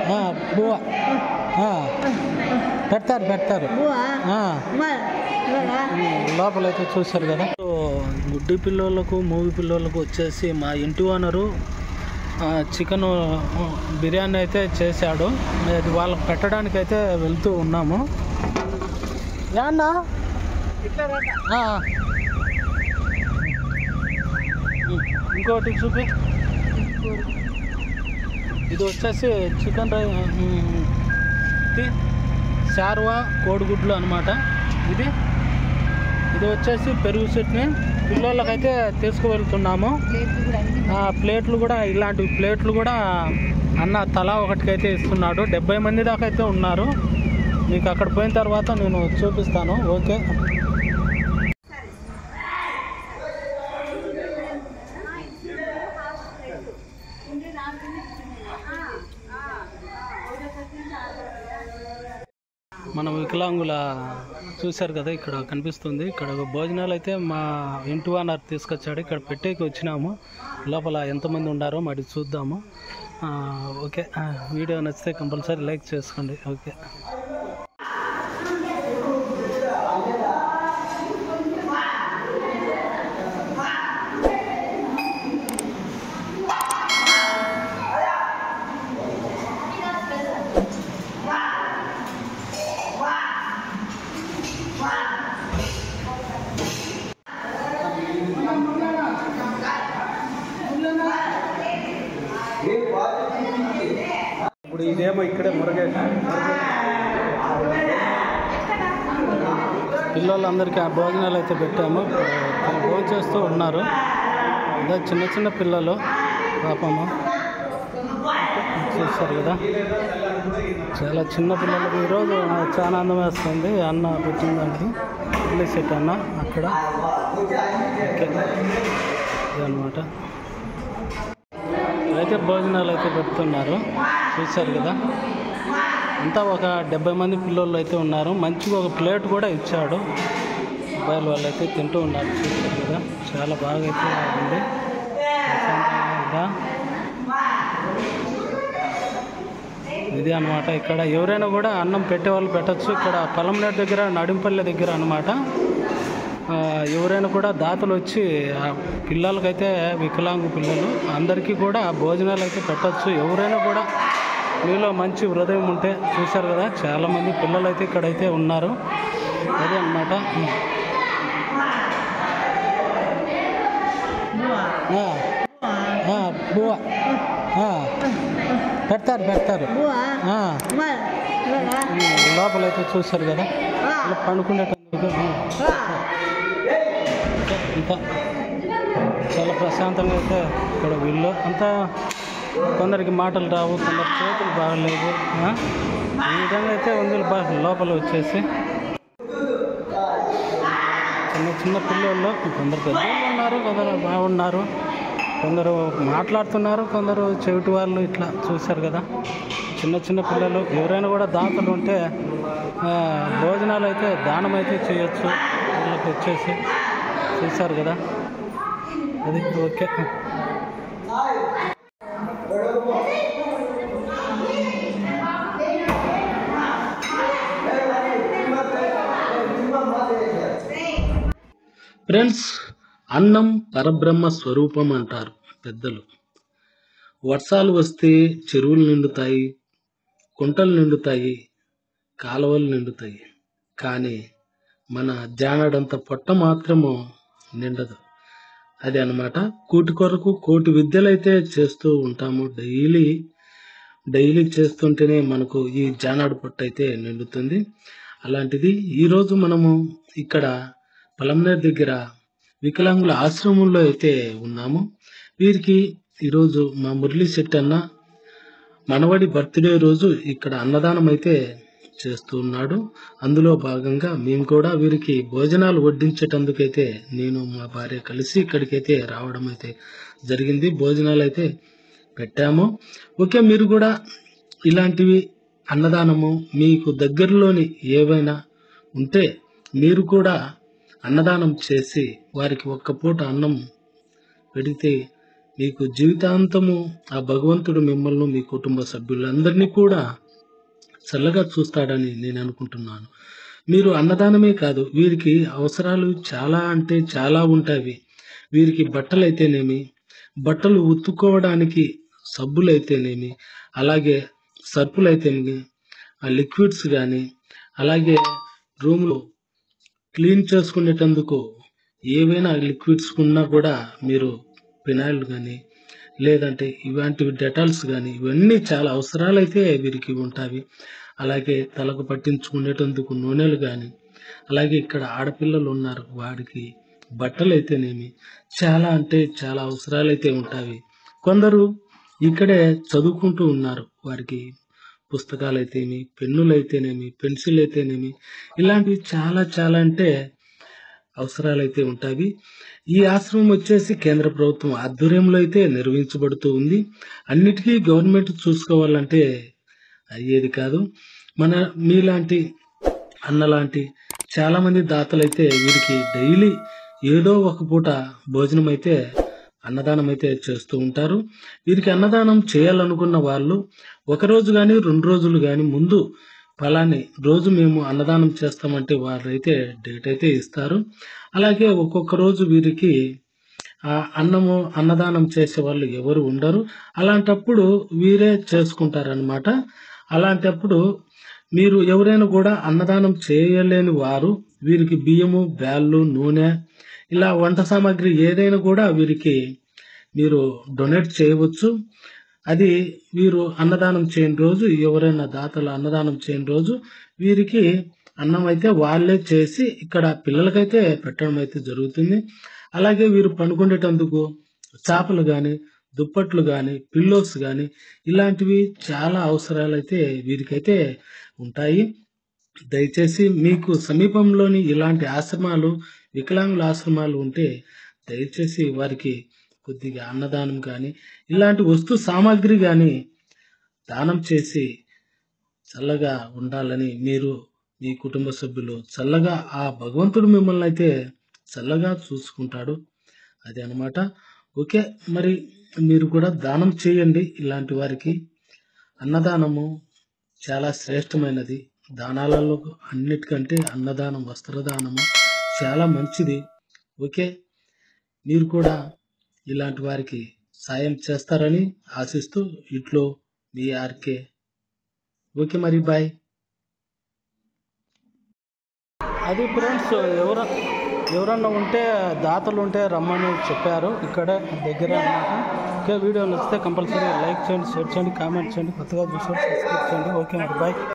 బువ్వ పెడతారు పెడతారు లోపలైతే చూశారు కదా. గుడ్డి పిల్లలకు మూవీ పిల్లలకు వచ్చేసి మా ఇంటి ఓనరు చికెన్ బిర్యానీ అయితే చేశాడు. అది వాళ్ళకి పెట్టడానికి అయితే వెళ్తూ ఉన్నాము. యాన్నా ఇంకోటి చూపి. ఇది వచ్చేసి చికెన్ శార్వా కోడిగుడ్లు అనమాట. ఇది వచ్చేసి పెరుగు చట్నీ పిల్లలకైతే తీసుకువెళ్తున్నాము. ప్లేట్లు కూడా ఇలాంటి ప్లేట్లు కూడా అన్న తలా ఒకటికైతే ఇస్తున్నాడు. 70 మంది దాకా అయితే ఉన్నారు. మీకు అక్కడ పోయిన తర్వాత నేను చూపిస్తాను. ఓకే. మనం వికలాంగుల చూశారు కదా, ఇక్కడ కనిపిస్తుంది. ఇక్కడ భోజనాలు అయితే మా ఇంటి ఓనర్ తీసుకొచ్చాడు. ఇక్కడ పెట్టేకి వచ్చినాము. లోపల ఎంతమంది ఉన్నారో మరి చూద్దాము. ఓకే, వీడియో నచ్చితే కంపల్సరీ లైక్ చేసుకోండి. ఓకే. ఇప్పుడు ఇదేమో ఇక్కడే పిల్లలందరికీ ఆ భోజనాలు అయితే పెట్టాము. భోజనం చేస్తూ ఉన్నారు. అదే చిన్న చిన్న పిల్లలు పాపము చూస్తారు కదా, చాలా చిన్న పిల్లలకి ఈరోజు చాలా ఆనందం వేస్తుంది. అన్న పెట్టిందానికి ఇడ్లీ సెట్ అన్న అక్కడ అనమాట. అయితే భోజనాలు అయితే పెడుతున్నారు చూశారు కదా. అంతా ఒక 70 మంది పిల్లలు అయితే ఉన్నారు. మంచిగా ఒక ప్లేట్ కూడా ఇచ్చాడు. అబ్బాయిలు వాళ్ళు అయితే తింటూ ఉన్నారు చూశారు కదా. చాలా బాగా అయితే ఉంది. ఇది అనమాట. ఇక్కడ ఎవరైనా కూడా అన్నం పెట్టే వాళ్ళు పెట్టచ్చు. ఇక్కడ పలంనేరు దగ్గర నడింపల్లి దగ్గర అనమాట. ఎవరైనా కూడా దాతలు వచ్చి పిల్లలకైతే వికలాంగు పిల్లలు అందరికీ కూడా భోజనాలు అయితే పెట్టచ్చు. ఎవరైనా కూడా మీలో మంచి హృదయం ఉంటే చూశారు కదా, చాలామంది పిల్లలు అయితే ఇక్కడైతే ఉన్నారు. అదే అనమాట. బువ్వ పెడతారు పెడతారు లోపలైతే చూశారు కదా. పండుకునేటందుకు అంతా చాలా ప్రశాంతంగా అయితే ఇక్కడ వీళ్ళు అంతా. కొందరికి మాటలు రావు, కొందరు చేతులు బాగలేవు. ఈ విధంగా అయితే ఉంది లోపల వచ్చేసి. చిన్న చిన్న పిల్లల్లో కొందరు పెద్దలు ఉన్నారు, కొందరు బాగున్నారు, కొందరు మాట్లాడుతున్నారు, కొందరు చెవిటి వాళ్ళు ఇట్లా చూశారు కదా. చిన్న చిన్న పిల్లలు ఎవరైనా కూడా దాతలు ఉంటే భోజనాలు అయితే దానం అయితే చేయొచ్చు. వాళ్ళకి వచ్చేసి చూశారు కదా. అది ఓకే. ఫ్రెండ్స్, అన్నం పరబ్రహ్మ స్వరూపం అంటారు పెద్దలు. వర్షాలు వస్తే చెరువులు నిండుతాయి, కుంటలు నిండుతాయి, కాలువలు నిండుతాయి. కానీ మన జానడంత పొట్ట మాత్రము నిండదు. అది అన్నమాట. కూటి కొరకు కోటి విద్యలైతే చేస్తూ ఉంటాము. డైలీ చేస్తుంటేనే మనకు ఈ జానాడు పొట్ట అయితే నిండుతుంది. అలాంటిది ఈరోజు మనము ఇక్కడ పలంనేరు దగ్గర వికలాంగుల ఆశ్రమంలో అయితే ఉన్నాము. వీరికి ఈరోజు మా మురళీ శెట్టి అన్న మనవడి బర్త్డే రోజు ఇక్కడ అన్నదానం అయితే చేస్తూ ఉన్నాడు. అందులో భాగంగా మేము కూడా వీరికి భోజనాలు వడ్డించేటందుకైతే నేను మా భార్య కలిసి ఇక్కడికైతే రావడం అయితే జరిగింది. భోజనాలు అయితే పెట్టాము. ఓకే, మీరు కూడా ఇలాంటివి అన్నదానము మీకు దగ్గరలోని ఏవైనా ఉంటే మీరు కూడా అన్నదానం చేసి వారికి ఒక్క పూట అన్నం పెడితే మీకు జీవితాంతము ఆ భగవంతుడు మిమ్మల్ని మీ కుటుంబ సభ్యులందరినీ కూడా చల్లగా చూస్తాడని నేను అనుకుంటున్నాను. మీరు అన్నదానమే కాదు, వీరికి అవసరాలు చాలా అంటే చాలా ఉంటాయి. వీరికి బట్టలైతేనేమి, బట్టలు ఉతుక్కోవడానికి సబ్బులైతేనేమి, అలాగే సర్పులైతేనేమి, లిక్విడ్స్ కానీ, అలాగే రూమ్లో క్లీన్ చేసుకునేటందుకు ఏవైనా లిక్విడ్స్ ఉన్నా కూడా మీరు ఫినాయిల్ కానీ లేదంటే ఇలాంటివి డెటాల్స్ కానీ ఇవన్నీ చాలా అవసరాలు అయితే వీరికి ఉంటాయి. అలాగే తలకు పట్టించుకునేటందుకు నూనెలు కానీ, అలాగే ఇక్కడ ఆడపిల్లలు ఉన్నారు, వాడికి బట్టలు అయితేనేమి చాలా అంటే చాలా అవసరాలు అయితే ఉంటాయి. కొందరు ఇక్కడే చదువుకుంటూ ఉన్నారు, వారికి పుస్తకాలు అయితేనేమి, పెన్నులు అయితేనేమి, పెన్సిల్ అయితేనేమి ఇలాంటివి చాలా చాలా అంటే అవసరాలు అయితే ఉంటాయి. ఈ ఆశ్రమం వచ్చేసి కేంద్ర ప్రభుత్వం ఆధ్వర్యంలో అయితే నిర్వహించబడుతూ ఉంది. అన్నిటికీ గవర్నమెంట్ చూసుకోవాలంటే అయ్యేది కాదు. మీలాంటి అన్నలాంటి చాలా మంది దాతలైతే వీరికి డైలీ ఏదో ఒక పూట భోజనం అయితే అన్నదానం అయితే చేస్తూ ఉంటారు. వీరికి అన్నదానం చేయాలనుకున్న వాళ్ళు ఒకరోజు కానీ 2 రోజులు కానీ ముందు ఫలాని రోజు మేము అన్నదానం చేస్తామంటే వారైతే డేట్ అయితే ఇస్తారు. అలాగే ఒక్కొక్క రోజు వీరికి అన్నదానం చేసే వాళ్ళు ఎవరు ఉండరు. అలాంటప్పుడు వీరే చేసుకుంటారనమాట. అలాంటప్పుడు మీరు ఎవరైనా కూడా అన్నదానం చేయలేని వారు వీరికి బియ్యము, బ్యాళ్ళు, నూనె ఇలా వంట సామాగ్రి ఏదైనా కూడా వీరికి మీరు డొనేట్ చేయవచ్చు. అది వీరు అన్నదానం చేయని రోజు, ఎవరైనా దాతలు అన్నదానం చేయని రోజు వీరికి అన్నం అయితే వాళ్ళే చేసి ఇక్కడ పిల్లలకైతే పెట్టడం అయితే జరుగుతుంది. అలాగే వీరు పనుకునేటందుకు చాపలు కానీ, దుప్పట్లు కానీ, పిల్లోస్ కానీ ఇలాంటివి చాలా అవసరాలు అయితే వీరికైతే ఉంటాయి. దయచేసి మీకు సమీపంలోని ఇలాంటి ఆశ్రమాలు, వికలాంగుల ఆశ్రమాలు ఉంటే దయచేసి వారికి కొద్దిగా అన్నదానం కానీ ఇలాంటి వస్తు సామాగ్రి కానీ దానం చేసి చల్లగా ఉండాలని, మీరు మీ కుటుంబ సభ్యులు చల్లగా ఆ భగవంతుడు మిమ్మల్ని అయితే చల్లగా చూసుకుంటాడు. అది అన్నమాట. ఓకే, మరి మీరు కూడా దానం చేయండి. ఇలాంటి వారికి అన్నదానము చాలా శ్రేష్టమైనది. దానాలలో అన్నిటికంటే అన్నదానం, వస్త్రదానము చాలా మంచిది. ఓకే, మీరు కూడా ఇలాంటి వారికి సాయం చేస్తారని ఆశిస్తూ ఇట్లో మీ ఆర్కే. ఓకే, మరి బాయ్. అది ఫ్రెండ్స్, ఎవరన్నా ఉంటే దాతలు ఉంటే రమ్మని చెప్పారు ఇక్కడ దగ్గర అన్నమాట. ఓకే, వీడియో నచ్చితే కంపల్సరీ లైక్ చేయండి, షేర్ చేయండి, కామెంట్ చేయండి. కొత్తగా చూసారు సబ్స్క్రైబ్ చేయండి. ఓకే మరి బాయ్.